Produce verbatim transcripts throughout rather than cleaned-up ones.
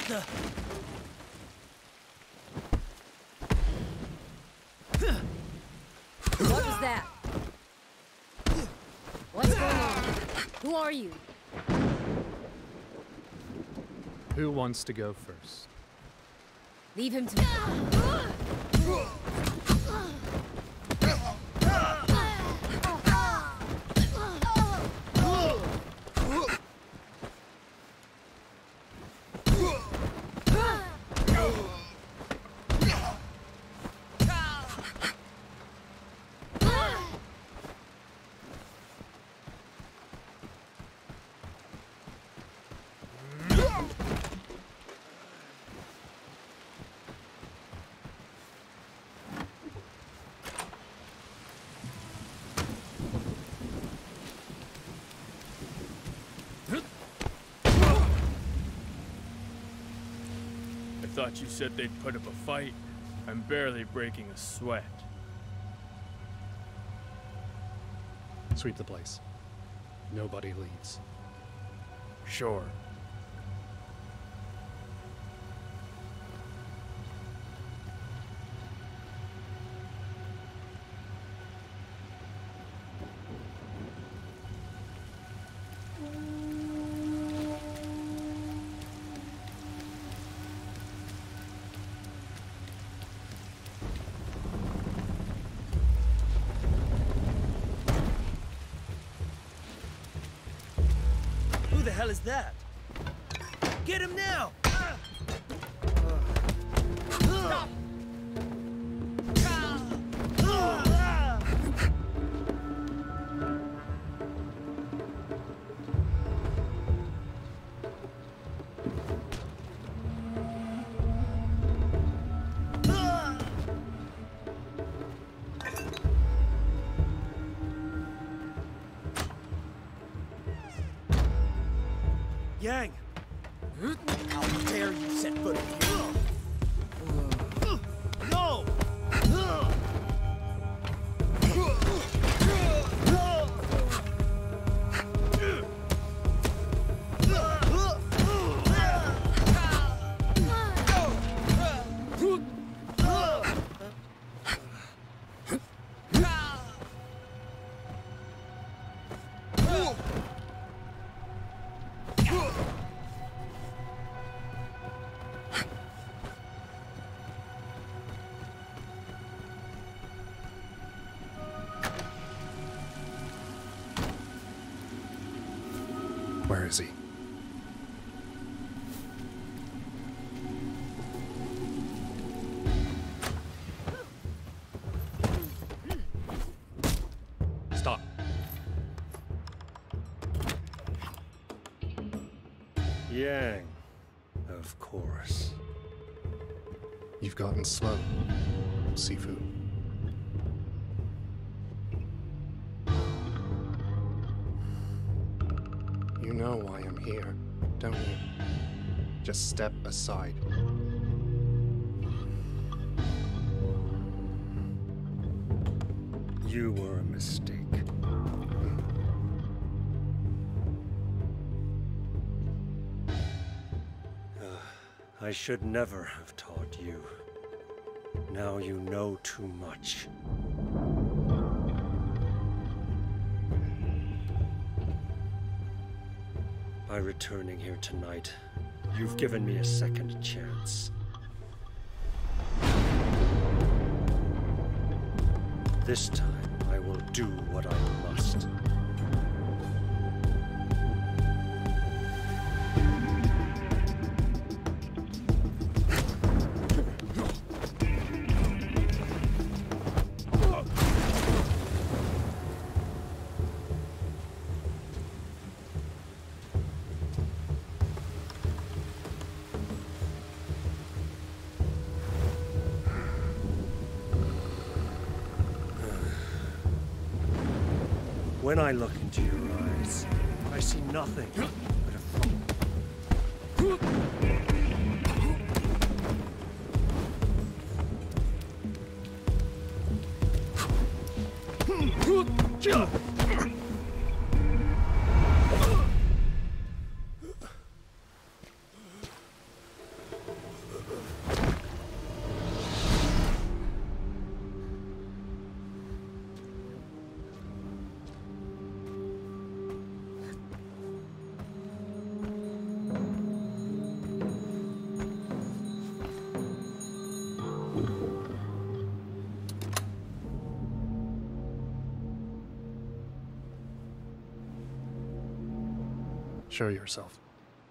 What was that? What's going on? Who are you? Who wants to go first? Leave him to me. I thought you said they'd put up a fight. I'm barely breaking a sweat. Sweep the place. Nobody leaves. Sure. Who the hell is that? Get him now! Stop! Yang! How dare you set foot in here? No! Where is he? Stop. Yang, of course. You've gotten slow, Sifu. You know why I'm here, don't you? Just step aside. You were a mistake. Uh, I should never have taught you. Now you know too much. By returning here tonight, you've given me a second chance. This time, I will do what I must. When I look into your eyes, I see nothing but a fool. Show yourself.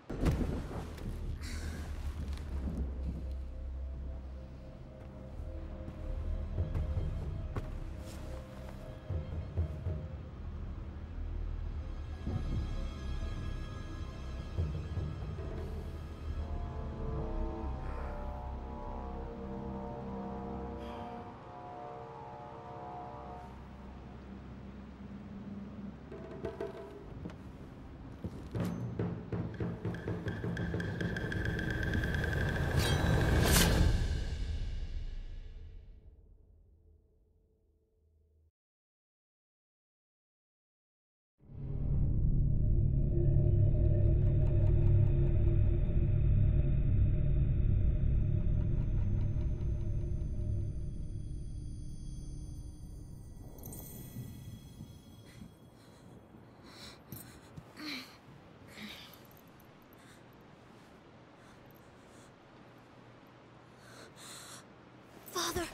Father!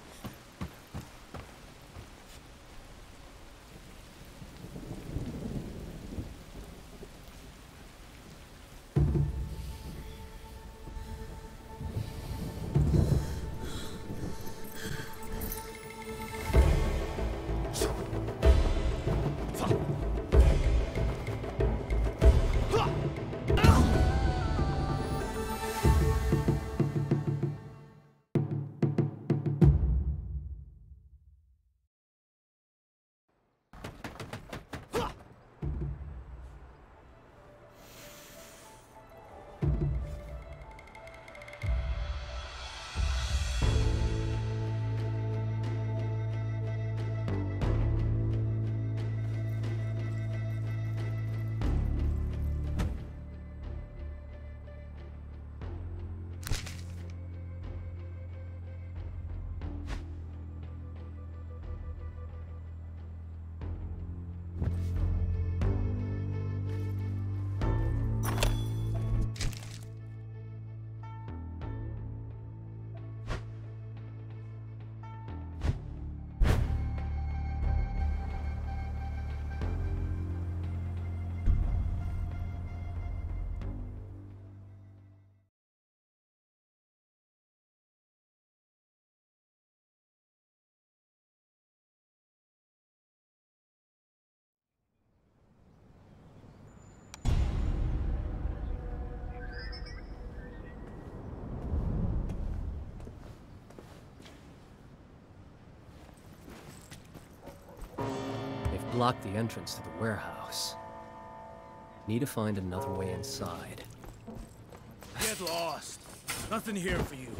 Blocked the entrance to the warehouse. Need to find another way inside. Get lost. Nothing here for you.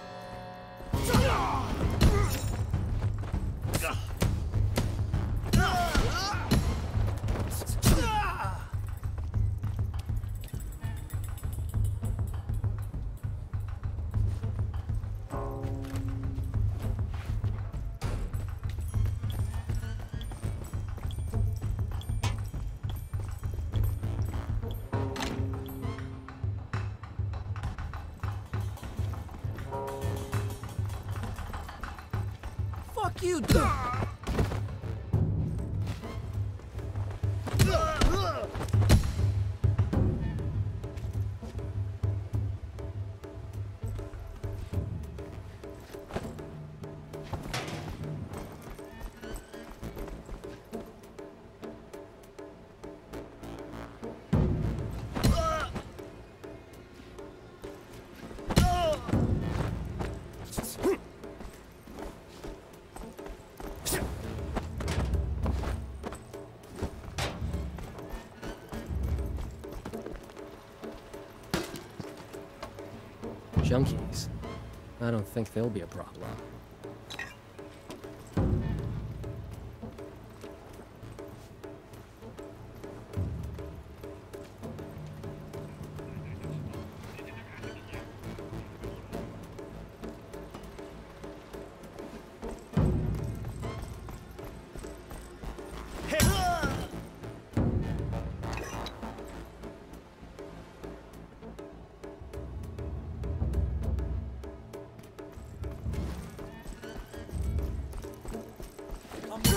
Fuck you, dude! Junkies. I don't think they'll be a problem.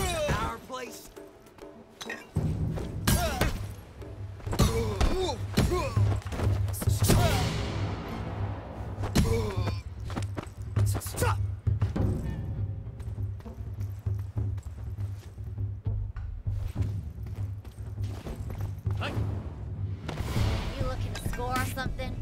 Our place. You looking to score or something?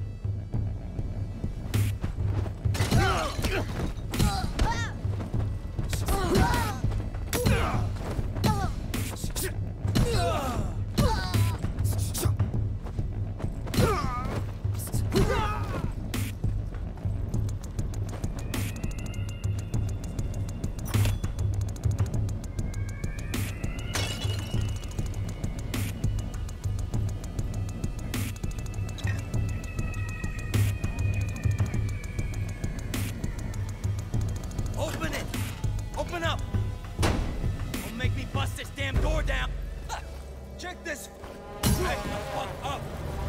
Open it! Open up! Don't make me bust this damn door down! Check this! Hey, fuck up!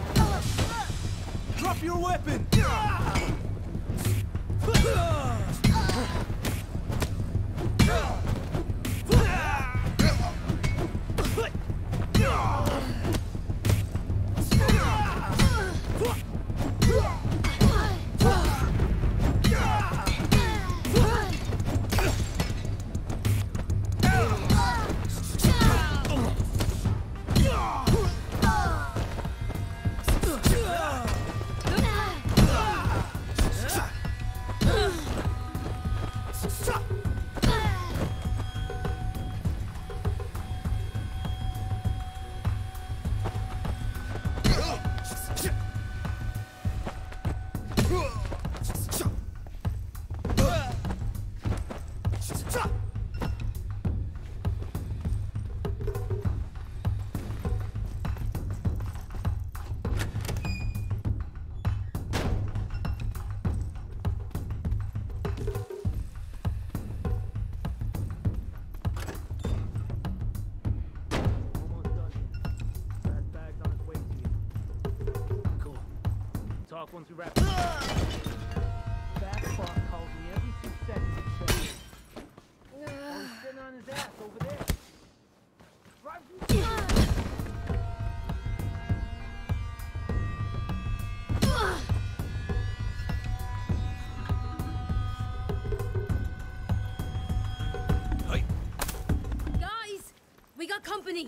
Drop your weapon! Once we wrap it up. That fuck calls me every two seconds and says, oh, he's sitting on his ass over there. Drive Guys, we got company.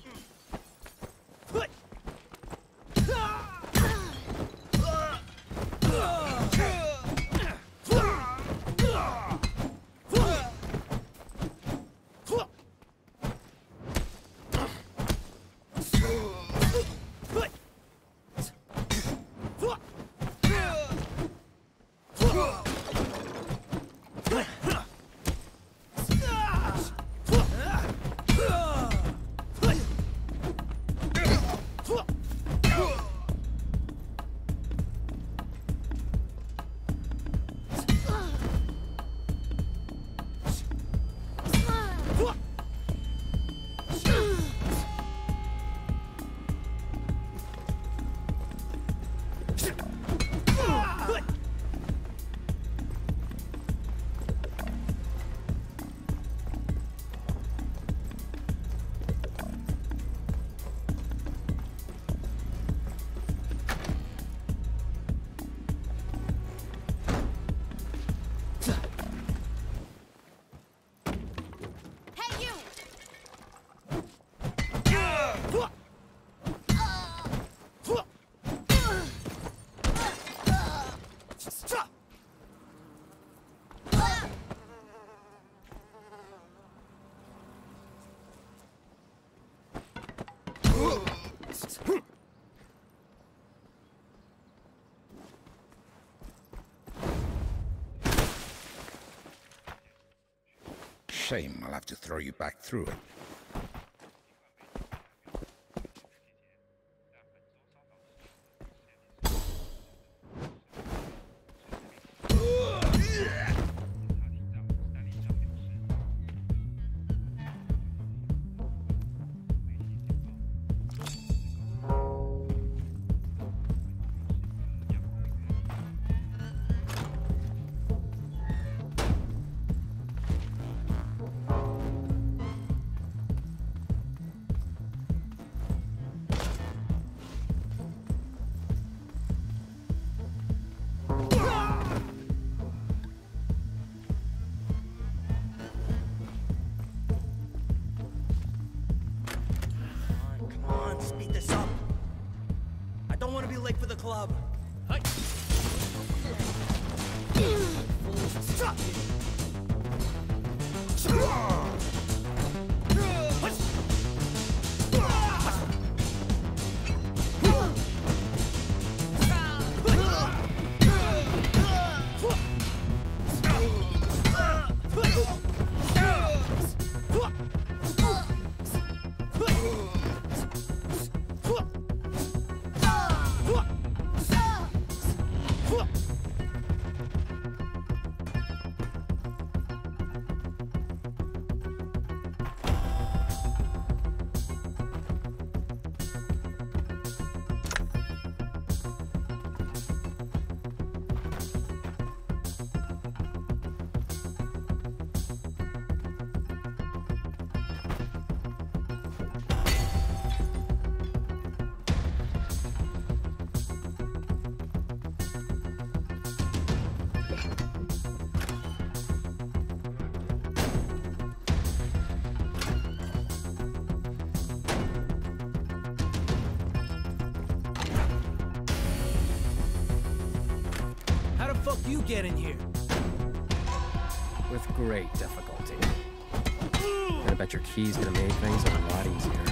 Shame I'll have to throw you back through it. Speed this up. late for the club. Fuck you get in here? With great difficulty. I bet your key's gonna make things a lot easier.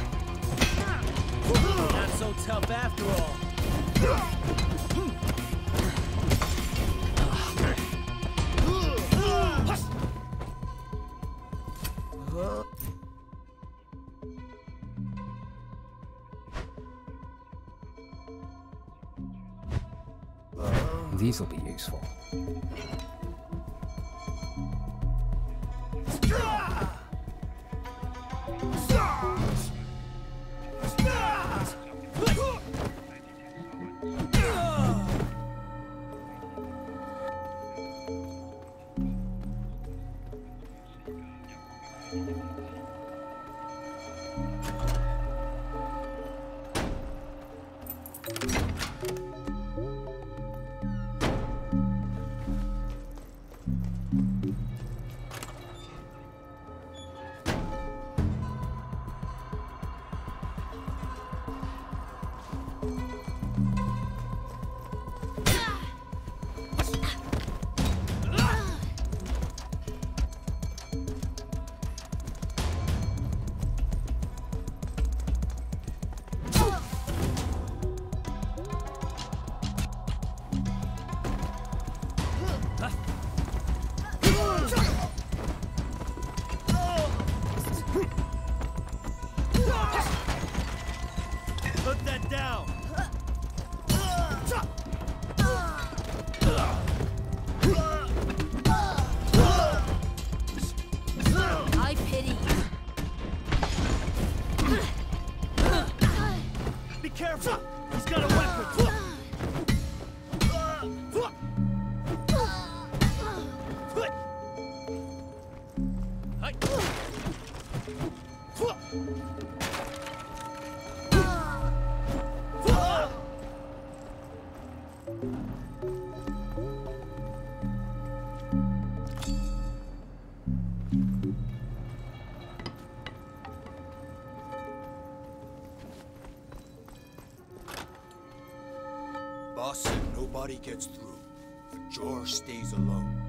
Not so tough after all. These'll be useful. Put that down! I pity you. Be careful! He's got a weapon! Boss said nobody gets through. George stays alone.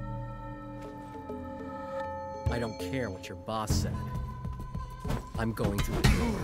I don't care what your boss said. I'm going through the door.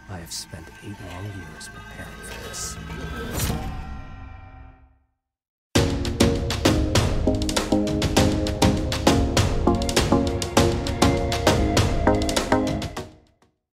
I have spent eight long years preparing for this.